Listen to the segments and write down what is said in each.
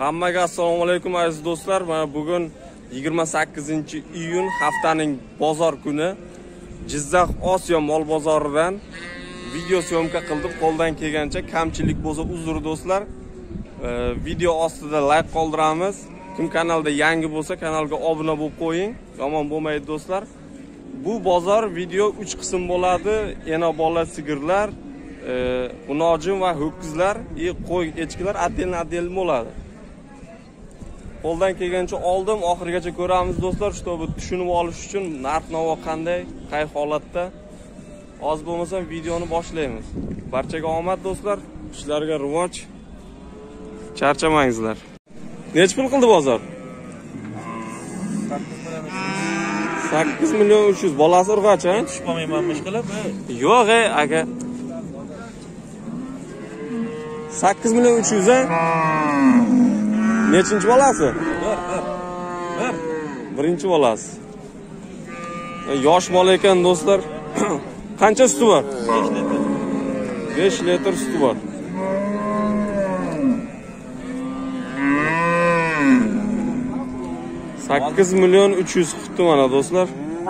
Hammaga assalomu alaykum aziz do'stlar. Mana bugun 28-iyun haftaning bozor kuni Jizzax Osiyo mol bozoridan video syomka qildim. Qo'ldan kelgancha kamchilik bo'lsa uzr do'stlar. Video ostida like qoldiramiz. Kim kanalda yangi bo'lsa kanalga obuna bo'lib qo'ying. Yomon bo'lmaydi do'stlar. Bu bozor video 3 qism bo'ladi. Ena bola sigirlar, unojin va ho'kizlar, qo'y, echkilar atdel bo'ladi. Qo'ldan kelgancha oldim, oxirigacha ko'ramiz do'stlar, чтобы tushunib olish uchun narx-navo qanday, qay holatda. Oz bo'lmasa videoni boshlaymiz. Barchaga omad do'stlar, ishlarga rivoj. Charchamangizlar. Nech pul qildi bozor? 8 million 300. Bolasi urg'achi, ha? Tushib qolmayman ishqilib. Yo'q, aka. 8 million 300, ha? Nechinchi bolasi? Birinchi bolasi. Yosh bola ekan do'stlar. Qancha suti bor? 5 litr suti bor. $8 million 300 qutdi mana do'stlar.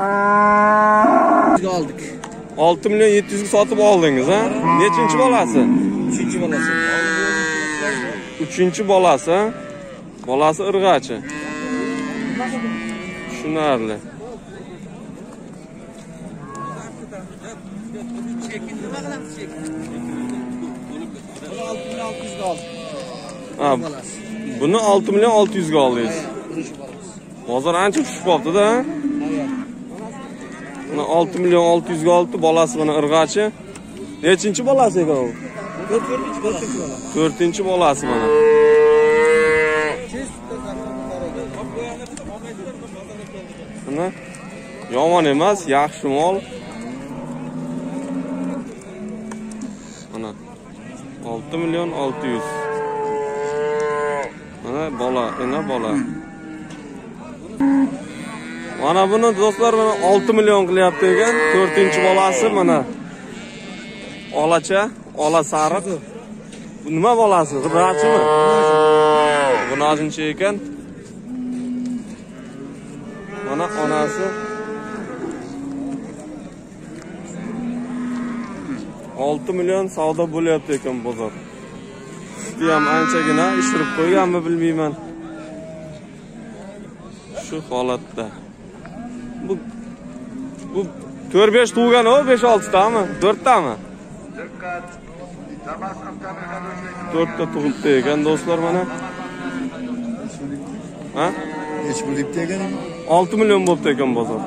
Oldik. 6 million 700 ga sotib oldingiz, ha? Nechinchi bolasi? 3-chi bolasi. 3-chi bolasi, ha? Bolasi irg'achi. Tushunarli. Ha, buni 6 million 600 ga oldingiz. Bozor ancha tushib qoldi-da. Buni 6 million 600 ga oldi, bolasi mana irg'achi. Nechinchi bolasi ekan u? 4-chi bolasi mana. Mana yomon emas, yaxshi mol. Mana 6 million 600. Mana bola, bola. Mana buni do'stlar mana 6 million qilyapti ekan. 4-chi bolasi mana. Olacha, ola sariq. Bu nima bolasi? G'irachimi? Buni ojinchi ekan. Mana onasi. 6 million savdo bo'lyapti ekan bozor. Suti ham anchagina ishtirib qo'yganmi bilmayman. Shu holatda. Bu 4-5 tug'gan o, 5-6 tami? 4 tami? 4 ta tug'ibdi ekan do'stlar mana. Ha? Nech pul deb ekan? 6 million bo'pti ekan bozor.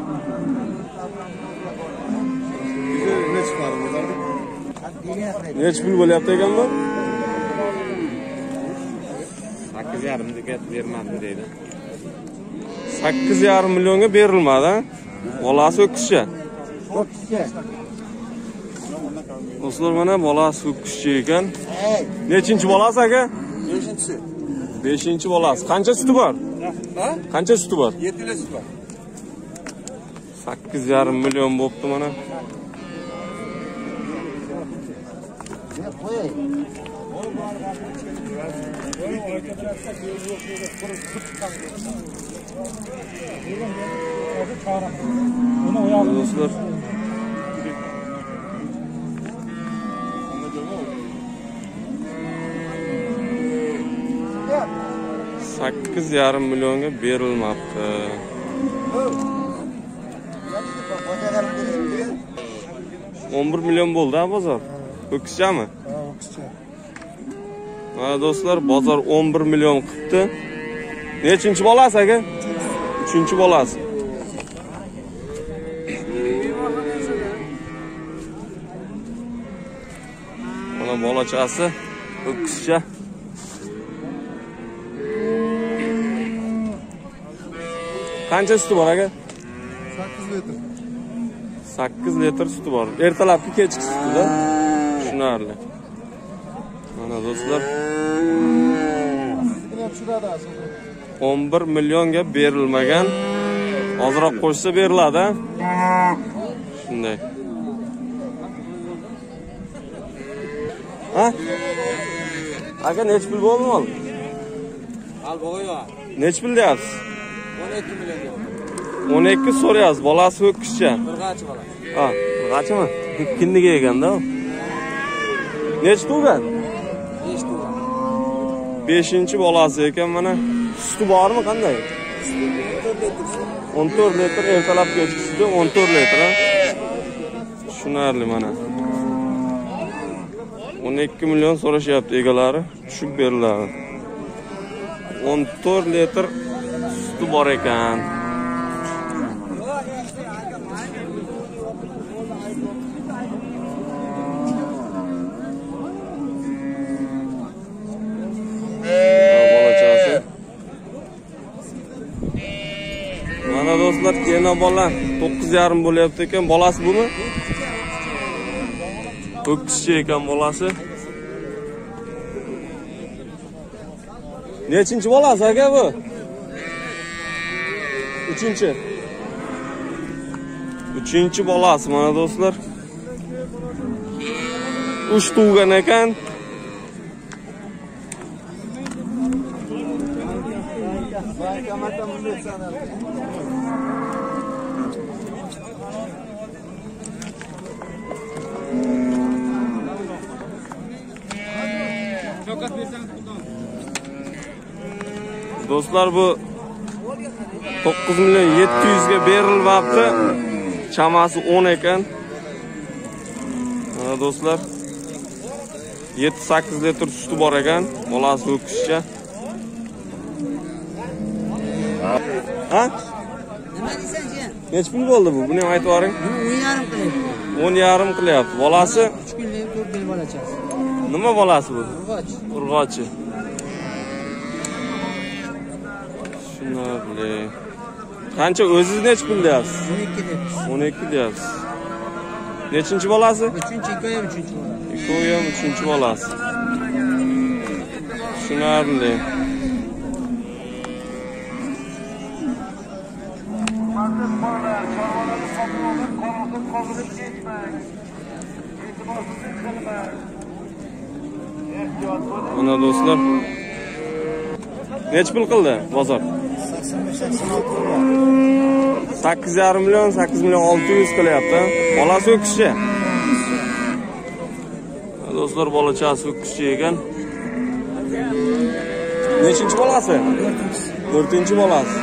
Nech chiqadi bozorda? Nech pul bo'lyapti ekan bu? 8,5 dega bermadi deydi. 8,5 millionga berilmadi, ha? Bolasi ho'kizcha. Do'stlar mana bolasi ho'kizcha ekan. Nechinchi bolasi aka? 5-chi. 5-chi bolasi. Qancha suti bor? Ha? Qancha suti bor? 7 litr sut bor. 8,5 million bo'pti mana. Do'stlar 8,5 millionga berilmoqda. 11 million bo'ldi ha bozor. Ho'kizchami? Ha, ho'kizcha. Mana do'stlar bozor 11 million qilibdi. Nechinchi bolasi aka? 3-chi bolasi. Mana bolachasi ho'kizcha. Qancha suti bor aka? 8 litr. 8 litr suti bor. Ertalabki kechki sutida. Tushunarli. Mana do'stlar 11 millionga berilmagan. Ozroq qo'shsa beriladi. Shunday. Ha? Aka nech pul bo'ldi mol? Al boya. Nech pul deyapsiz? 12 million. 12 so'rayapsiz. Bolasi ho'kizcha. Qirg'achi bola. Ha, qirg'achimi? Kindiga eganda u. Nech tug'gan? 5 tugan. 5-chi bolasi ekan mana. Suti bormi qanday? 14 litr ertalab kechki 14 litr. Tushunarli mana. 12 million so'rashyapti egalari, tushib beriladi. 14 litr suti bor ekan. Bolachasi. Mana do'stlar, yana bola 9,5 bo'lyapti ekan. Bolasi bumi? Ho'kizcha ekan bolasi. Nechinchi bolasi aka bu? 3-chi. 3-chi bolasi mana do'stlar. 3 tug'gan ekan. Do'stlar bu 9 million 700 ga berilibdi. Chamasi 10 ekan. Mana do'stlar 7-8 litr suti bor ekan. Bolasi ho'kizcha. Ha? Nima deysan sen? Nech pul bo'ldi bu? Buni ham aytib yuboring. 10,5 qilyapti. 10,5 qilyapti. Bolasi 3 kunlik 4 yil bolachasi. nima bolasi bu? Urg'och. Urg'ochi. Shunday. Qancha o'zingiz nech pul deyapsiz? 12 deyapsiz. 12 deyapsiz. Nechinchi bolasi? 3-chi, ikkovi 3-chi bola. Ikkovi ham 3-chi bolasi. Tushunarli. Mana do'stlar. Nech pul qildi bozor? 8,5 million, 8 million 600 qilyapti. Bolasi ho'kizcha. Do'stlar, bolachasi ho'kizcha ekan. Nechinchi bolasi? 4-chi bolasi.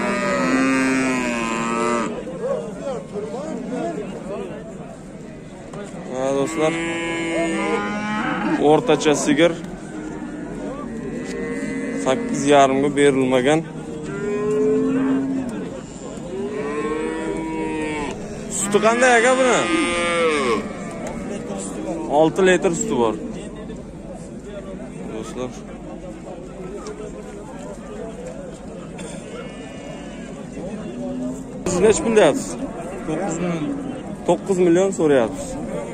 Ha do'stlar. O'rtacha sigir 8,5 ga berilmagan. Suti qanday aka buni? 6 litr suti bor. Do'stlar. Siz nech pul deyapsiz? 9 million so'rayapsiz.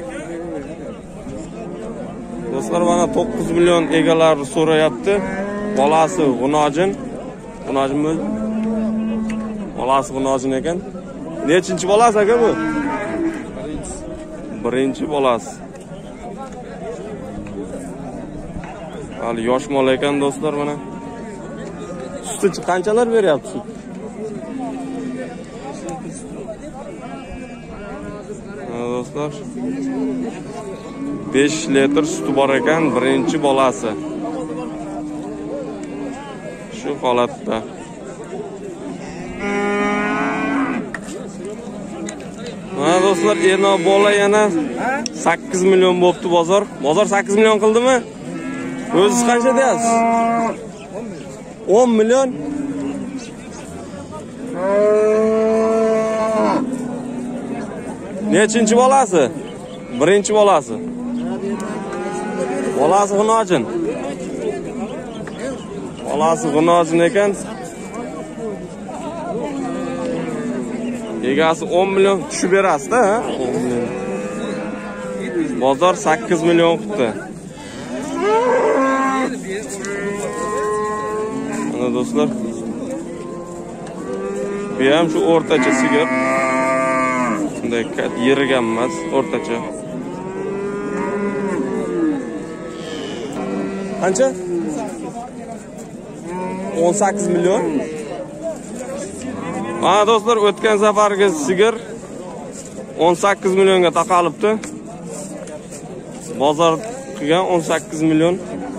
Do'stlar, mana 9 million egalari so'rayapti. Bolasi G'unojin. G'unojin bo'l. Bolasi G'unojin ekan. Nechinchi bolasi aka bu? Birinchi bolasi. Hali yosh mol ekan do'stlar mana. Suti qanchalar beryapti sut? Do'stlar 5 litr suti bor ekan, birinchi bolasi. Shu holatda. Mana do'stlar, eno bola yana 8 million bo'pti bozor. Bozor 8 million qildimi? O'zingiz qancha deyapsiz? 10 million. Nechinchi bolasi? Birinchi bolasi. Bolasi G'unojin. Bolasi G'unojin ekan. Egasi 10 million tushib berasiz-da, ha? 10 million. Bozor 8 million qildi. Mana do'stlar. Bu ham shu o'rtacha sigir. Bunday yerigan emas, o'rtacha. Qancha? 18 million. Ana do'stlar, o'tgan safargi sigir 18 millionga taqalibdi. Bozor qilgan 18 million.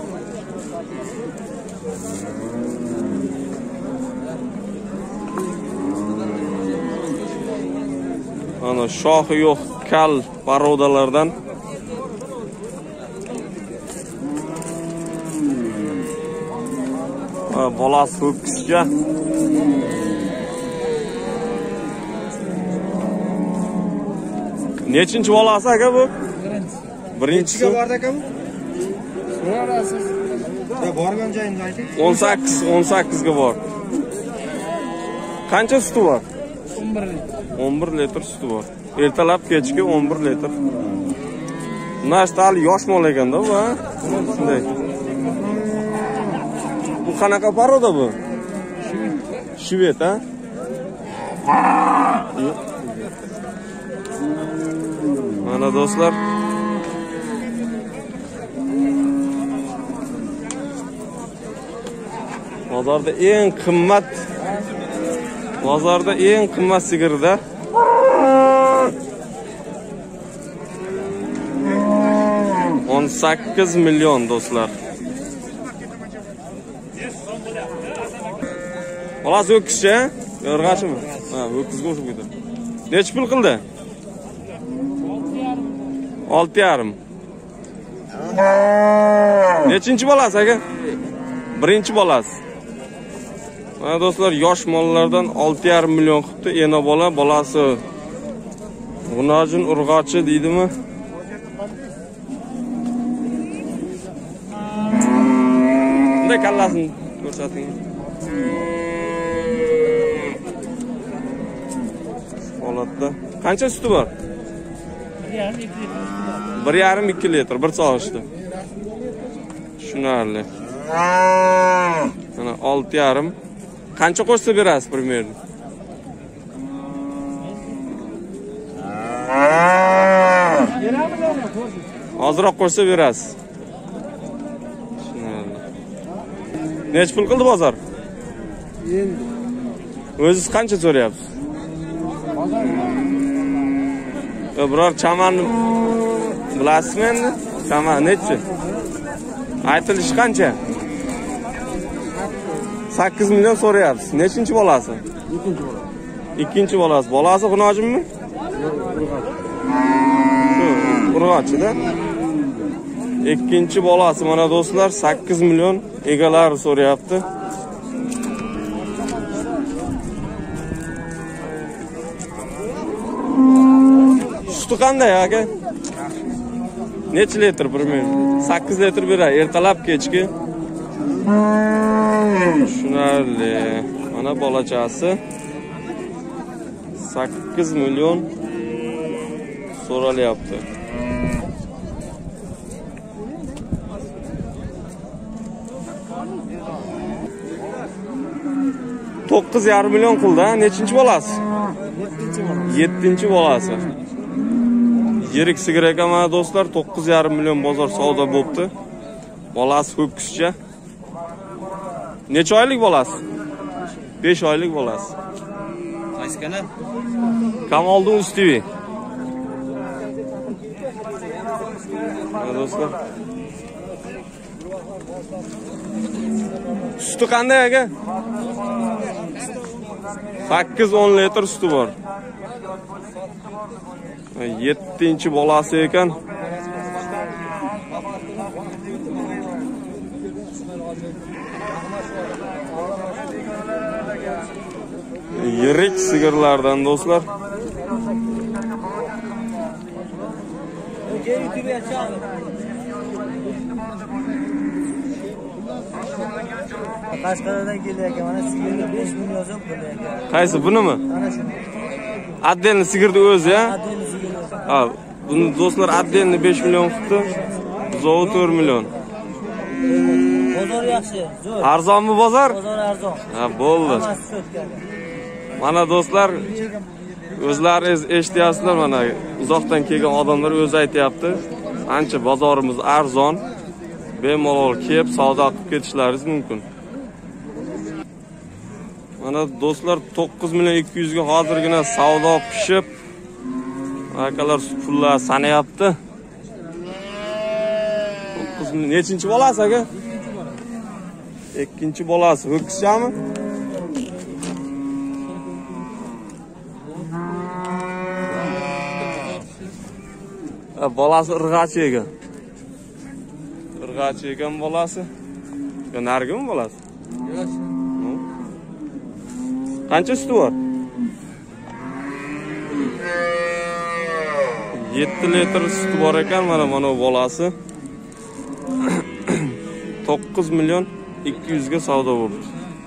Ana shoxi yo'q kal parodalardan. Bolasi ho'kizcha. Nechinchi bolasi aka bu? Birinchisi. Bordi aka bu? So'rarasiz. Borgan joyingizni ayting. 18 ga bor. Qancha suti bor? 11 litr. 11 litr suti bor. Ertalab kechki 11 litr. Nashtal yosh mol ekanda bu, ha? Shunday. Bu qanaqa paroda bu? Shvet, ha? Mana do'stlar. Bozorda eng qimmat sigirda. On 8 million do'stlar. Bolasi ho'kizcha, yo'rg'achimi? Ha, ho'kizga o'xshab ketadi. Necha pul qildi? 6,5. Nechinchi bolasi aka? Birinchi bolasi. Mana do'stlar, yosh mollardan 6,5 million qilibdi. Ena bola, bolasi g'unojin urg'ochi deydimi? Bunday kallasini ko'rsating. Holatda. Qancha suti bor? 1,5-2 litr bir so'g'ishda. Tushunarli. Mana 6,5. Qancha qo'shsa berasiz примерно? Ozroq qo'shsa berasiz. Nech pul qildi bozor? Endi. O'zingiz qancha so'rayapsiz? Biror chamanni bilasizmi endi? Chaman nechi? Aytilishi qancha? 8 million so'rayapsiz. Nechinchi bolasi? Ikkinchi bolasi. Bolasi g'unojimmi? Urg'ochida. Ikkinchi bolasi mana do'stlar 8 million egalari so'rayapti. Suti qanday aka? Necha litr примерно? 8 litr beradi. Ertalab kechki. Tushunarli. Mana bolachasi 8 million so'ralyapti. $9,5 million qildi, ha? Nechinchi bolasi? 7-chi bolasi. Yirik sigir ekan mana do'stlar, 9,5 million bozor savdo bo'pti. Bolasi ho'kizcha. Necha oylik bolasi? 5 oylik bolasi. Qaysi kanal? Kamoliddin Ustivi. Do'stlar. Suti qanday aka? 8-10 litr suti bor. 7-chi bolasi ekan. Yirik sigirlardan do'stlar. Qashqadaryodan kelayotgan mana sigirga 5 million so'm qilyapti. Qaysi bunimi? Mana shu. Отдельно sigirni o'zi, ya? Adil sigirlar. Ha, buni do'stlar отдельно 5 million qildi. Zo'u 4 million. Bozor yaxshi, zo'r. Arzonmi bozor? Bozor arzon. Ha, bo'ldi. Hammasi so'tgan. Mana do'stlar, o'zlaringiz eshityapsizlar, mana uzoqdan kelgan odamlar o'zi aytayapti. Ancha bozorimiz arzon. Bemalol kelib savdo qilib ketishlaringiz mumkin. Mana do'stlar 9 million 200 ga hozirgina savdo pishib, akalar sut pullar sanayapti. 9 million nechinchi bolasi aka? Ikkinchi bolasi. Ho'kizchami? Bolasi irg'achi ekan. Irg'achi ekan bolasi. Yo nargimi bolasi? Yo'q. Qancha suti bor? 7 litr suti bor ekan, mana bolasi. 9 million 200 ga savdo bo'ldi.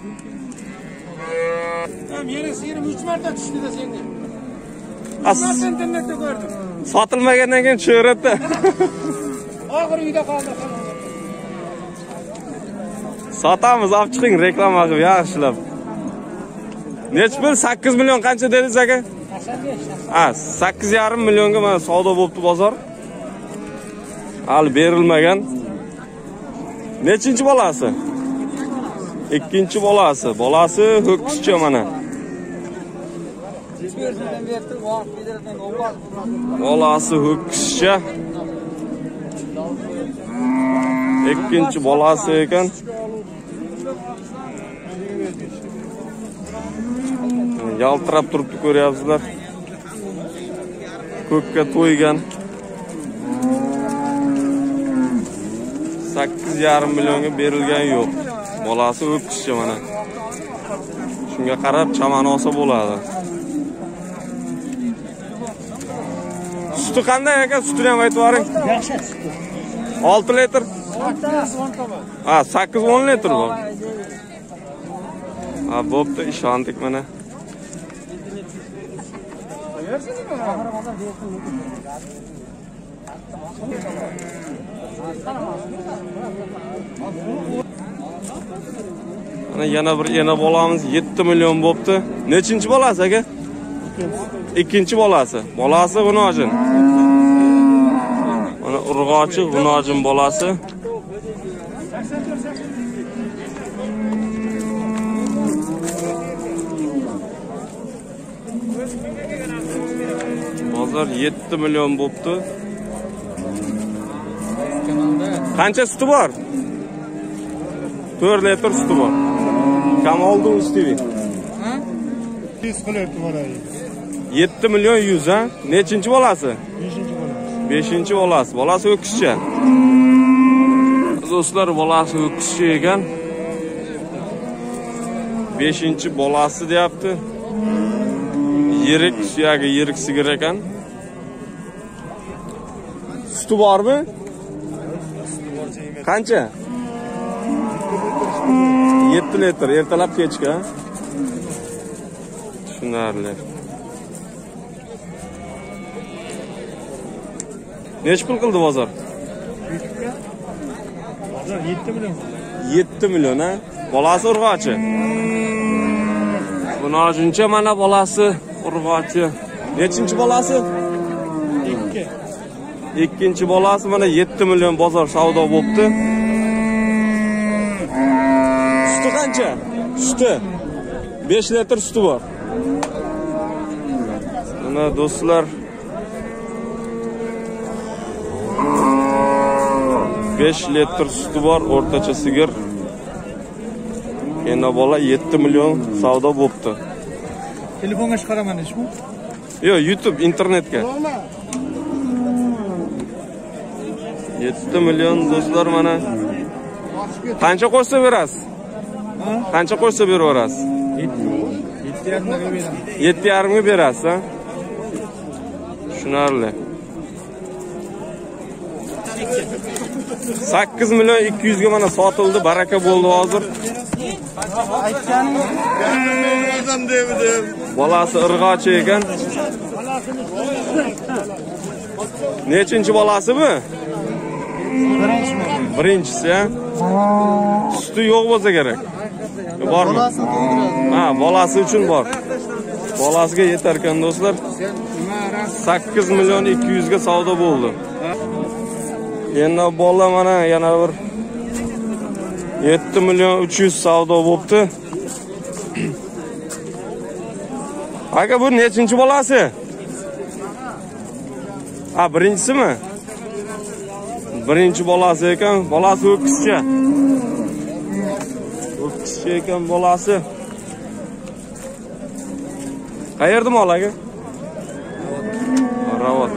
Meni 23 marta tushdi-da senga. As internetda ko'rdim. sotilmagandan keyin tushaveradi. Oxir uyda qoldi. Sotamiz, olib chiqing, reklama qilib yaxshilab. Nech pul? 8 million qancha dedingiz aka? 8,5 millionga mana savdo bo'libdi bozor. Hali berilmagan. Nechinchi bolasi? Ikkinchi bolasi. Bolasi ho'kizcha mana. Bolasi ho'kizcha. Ikkinchi bolasi ekan. Yaltirab turibdi, ko'ryapsizlar. Ko'kka to'ygan. 8,5 millionga berilgan yo'q. Bolasi ho'kizcha mana. Shunga qarab chamani olsa bo'ladi. Suti qanday aka? Sutini ham aytib yuboring. Yaxshi. 6 litr. 8-10 litr bor. Bo'pti, ishondik mana. Mana yana bir ena bolamiz 7 million bo'pti. Nechinchi bolasi aka? Ikkinchi bolasi. Bolasi G'unojin. Mana urg'ochi G'unojin bolasi. Bozor 7 million bo'pti. Qancha suti bor? 4 litr suti bor. Kam oldi ustivi? 100 qilyapti mana. 7 million 100 ha? Nechinchi bolasi? 5-chi bolasi. Bolasi ho'kizcha. Do'stlar, bolasi ho'kizcha ekan. 5-chi bolasi deyapti. Yirik suyagi, yirik sigir ekan. Suti bormi? Qancha? 7 litr, ertalab kechga. Tushunarli. Nech pul qildi bozor? Bozor 7 million. 7 million ha? Bolasi urg'ochi. Bunojincha mana bolasi urg'ochi. Nechinchi bolasi? 2. Ikkinchi bolasi mana 7 million bozor savdo bo'libdi. Suti qancha? Suti 5 litr suti bor. Mana do'stlar, 5 litr suti bor, o'rtacha sigir. Yana bola 7 million savdo bo'libdi. Telefonga chiqaraman ishmi? Yo'q, YouTube, internetga. 7 million do'stlar mana. Qancha qo'shsa berasiz? Qancha qo'shsa beraverasiz? 7,5 ga beraman. 7,5 ga berasiz, ha? Tushunarli. 8 million 200 ga mana sotildi, baraka bo'ldi hozir. Bolasi irg'ochi ekan. Nechinchi bolasi bu? Birinchisi, ha? Suti yo'q bo'lsa kerak. Bormi? Ha, bolasi uchun bor. Bolasiga yetar ekan do'stlar. 8 million 200 ga savdo bo'ldi. Yana bola mana yana bir 7 million 300 savdo bo'libdi. Aka bu nechinchi bolasi? Ha, birinchisimi? Birinchi bolasi ekan, bolasi o'qqizcha. O'qqizcha ekan bolasi. Qayerda mol aka? Ravot.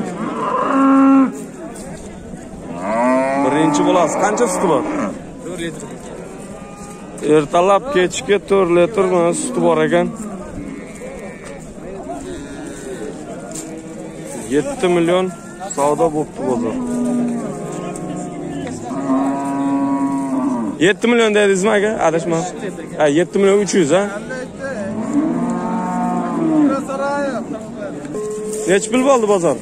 Birinchi bolasi qancha suti bor? 4 litr. Ertalab kechga 4 litr suti bor ekan. 7 million savdo bo'pti bozor. 7 million dedingizmi aka? Adashma. Ha, 7 million 300 ha? Necha pul bo'ldi bozor?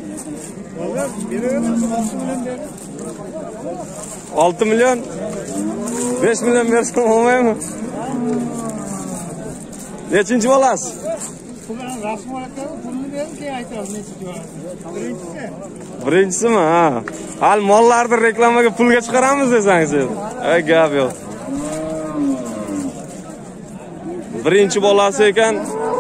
6 million 5 million bersam olmaymi? Nechinchi bolasi? Birinchisimi? Ha. Hal mollarni reklamaga pulga chiqaramiz desangiz. Ey gap yo'q. Birinchi bolasi ekan.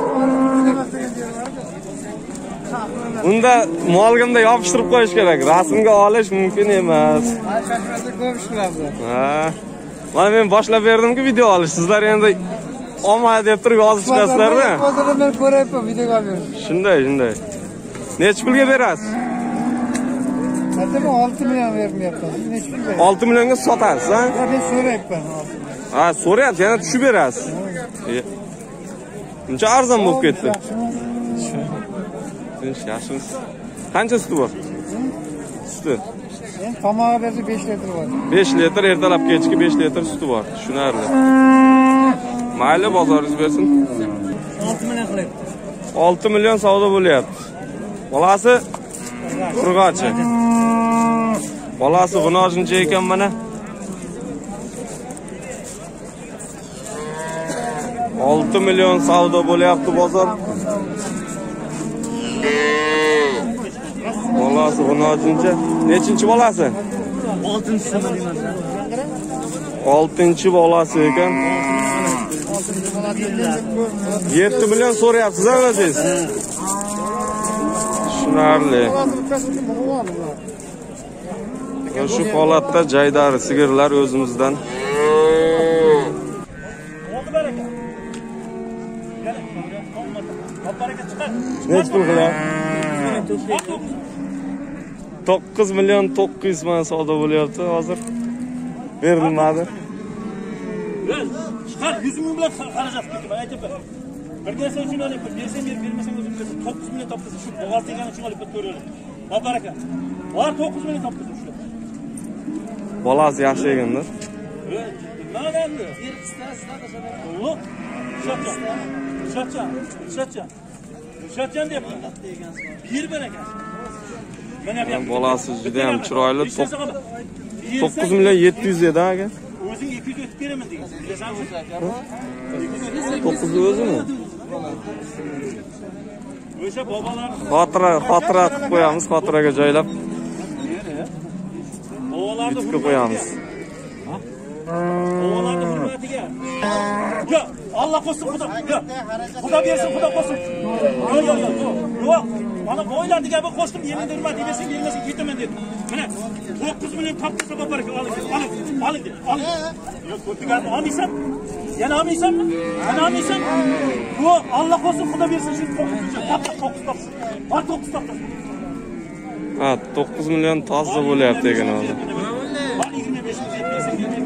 Unda molgimda yopishtirib qo'yish kerak. Rasmga olish mumkin emas. Ha. Mana men boshlab berdim-ku video olish. Sizlar endi olma deb turib yozib chiqasizlar-da. Hozir men ko'rayapman, videoga berdim. Shunday. Necha pulga berasiz? Hatto 6 million bermayapman. Necha pul berasiz? 6 millionga sotasiz, ha? Men so'rayapman. Ha, so'rayapsiz, yana tushib berasiz. Buncha arzon bo'lib ketdi. Yaxshimiz. Qancha suti bor? Suti. Men tomog'i bersa 5 litr bor. 5 litr, ertalab kechki 5 litr suti bor. Tushunarli. Mayli, bozoringiz bersin. 6 million qilyapti. 6 million savdo bo'lyapti. Bolasi Qurg'ochi. Bolasi g'unojincha ekan mana. 6 million savdo bo'lyapti bozor. Bolasi g'unojincha. Nechinchi bolasi? 6-chi deyman. 6-chi bolasi ekan. 7 million so'rayapsiz o'zingiz. Tushunarli. Shu holatda jaydar sigirlar o'zimizdan. Nech pul qilyapti? 9 million 900 ming savdo bo'lyapti hozir. Berilmadi. Chiqar 100 ming bilan xarajat qilib men aytib ber. Bir narsa uchun olib bersang bermasang o'zing bersan. 9 million topdingiz shu boğaz degani uchun olib ko'raveradi. Va baraka. Var 9 million topdingiz shu. Bolasi yaxshi ekanda. Nima endi? Yo'q. Shatchan deyapman. Bir baraka. Bolasi juda ham chiroyli. 9 million 700 edi aka. O'zing 200 o'tib beraman degan. Bilasanmi? 9 o'zimi? O'sha bobolar Xotira qilib qo'yamiz, xotiraga joylab. Bobolarni Yutib qo'yamiz. Bobolarni hurmatiga. Yo'q, Alloh qo'ysin, Xudo. Yo'q. Xudo bersin, Xudo qo'ysin. Yo'q. Mana boylarni gapi qo'shdim, yeminda hurmat bersin, bermasang ketaman dedi. Mana 9 million topsa bobaraka oling. Yo'q, ko'pigani olmaysan? Yana olmaysanmi? Yana olmaysan? Yo'q, Alloh qo'ysin, Xudo bersin, shu 9 topsin. Var 9 topsin. Ha, 9 million toza bo'lyapti ekan hozir. Var 25 ming.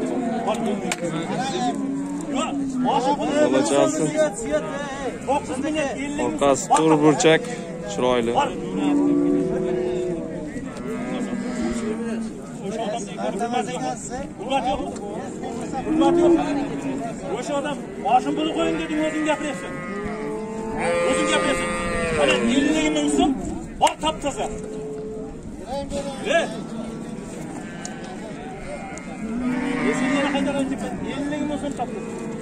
Bolachasi. 9 million 50 ming. Orqasi to'g'ri burchak, chiroyli. Hurmat yo'q. O'sha odam boshim puli qo'ying deding, o'zing gapiryapsan. Mana 50 ming so'm bor toptaza. Sen yana qaytadan chiqib 50 ming so'm topding.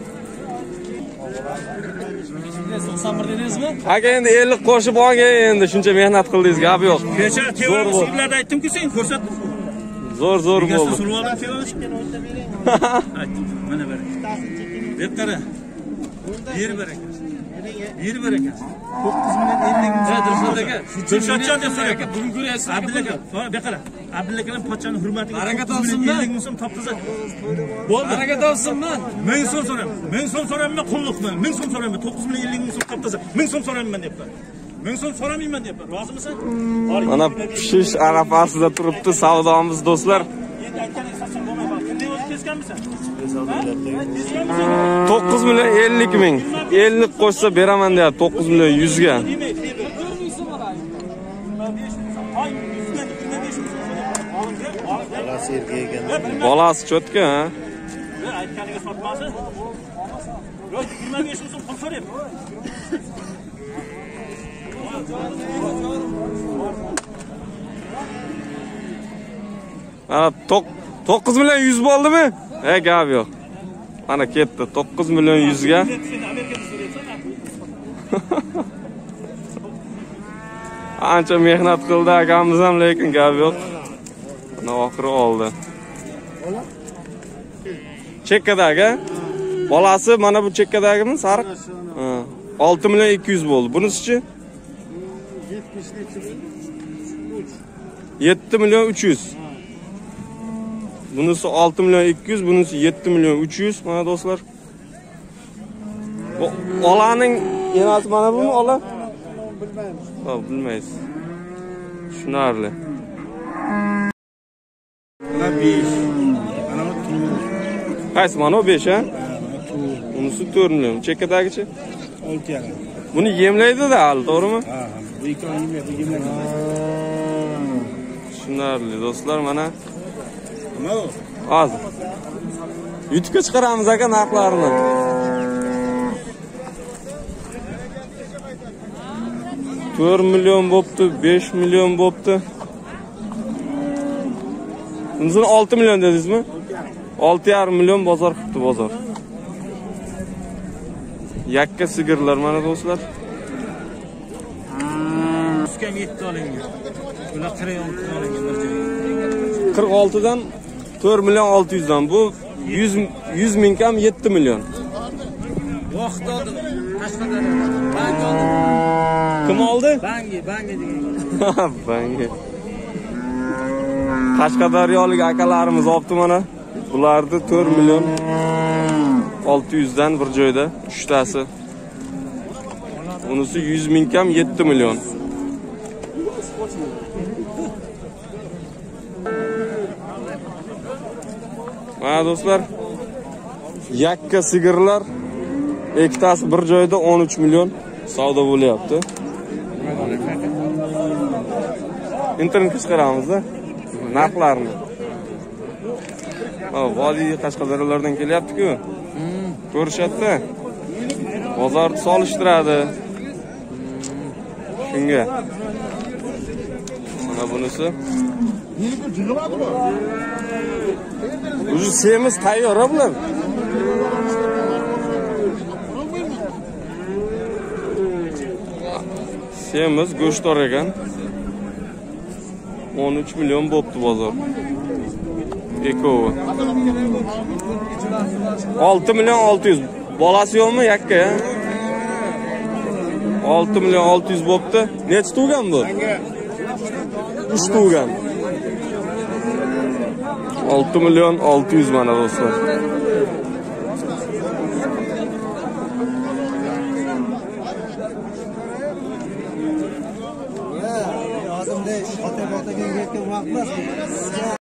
91 dedingizmi? Aka endi 50 qo'shib olgay, endi shuncha mehnat qildingiz, gap yo'q. Kecha tevaga sigirlarda aytdim-ku, sen ko'rsat. Zo'r bo'ldi. Survoldim tevaga chiqqan o'yinda bering. Aytdim, mana ber. Deb qara. Bir baraka. Dilshodjon deb so'rayapti. Bugun ko'ryapsiz. Abdulla aka, baqara. Abdulla akaning pochchani hurmatiga harakat olsinmi? 50 ming so'm topdiza. Bo'ldi. Harakat olsinmi? 1000 so'm so'rayman. 1000 so'm so'rayman, qulluqmi? 1000 so'm so'rayman. 9,50 ming so'm topdiza. 1000 so'm so'rayman deyapman. 1000 so'm so'ramayman deyapman. Rozimisan? Mana pishish arafasida turibdi savdomiz do'stlar. Endi aytganingiz so'zim bo'lmaydi. Bunday o'zi kesganmisan? 9 million 50 ming. 50 qo'shsa beraman deyapti 9 million 100 ga. Bolasi erkak ekan. Bolasi cho'tka, ha? Aytganiga sotmasi. Yo'q, 25 ming so'm pul so'rayapti. Mana 9 million 100 bo'ldimi? Gap yo'q. Mana ketdi 9 million 100 ga. Ancha mehnat qildi akamiz ham, lekin gap yo'q. Mana oxiri oldi. Chekkadagi bolasi mana bu chekkadagimi? Sariq. 6 million 200 bo'ldi. Bunisi-chi? 7 million 300. Bunisi 6 million 200, bunisi 7 million 300 mana do'stlar. Bu olaning enasi mana bumi ola? Bilmaymiz. Ha, bilmaysiz. Tushunarli. Mana 5. Mana bu 4. Qaysi mana 5 ha? Bunisi 4 million. Chekkadagichi? 6,5. Buni yemlaydi-da hali, to'g'rimi? Ha, bu ikkovini yemlaydi. Tushunarli do'stlar, mana Nima u? hozir YouTube'ga chiqaramiz aka narxlarini. $4 million bo'pti, 5 million bo'pti. Bunisini 6 million dedingizmi? 6,5 million bozor qilibdi bozor. Yakka sigirlar mana do'stlar. Uskam 7 olingan. Bular 46 olingan bir joyga. 46 dan 4 million 600 dan bu 100 ming kam 7 million. Vaqt oldim. Qashqadaryo. Bank oldim. Kim oldi? Bangi degan. Bangi. Qashqadaryolik akalarimiz olibdi mana. Bularni 4 million 600 dan bir joyda 3 tasi. Unisi 100 ming kam 7 million. Mana do'stlar, yakka sigirlar ikkitasi bir joyda 13 million savdo bo'lyapti. Internetga chiqaramiz-da narxlarni. Vodiy Qashqadaryolardan kelyapti-ku. Ko'rishadi-da. Bozorni solishtiradi. Shunga. Mana bunisi. Uzu semiz tayyor bular. Semiz go'shtdor ekan. 13 million bo'pti bozor. Ekovi. 6 million 600. Bolasi yo'qmi yakka? 6 million 600 bo'pti. Necha tug'gan bu? 3 tug'gan. 6 million 600 mana do'stlar. Hozirda ota-botaga yetgan vaqt emas.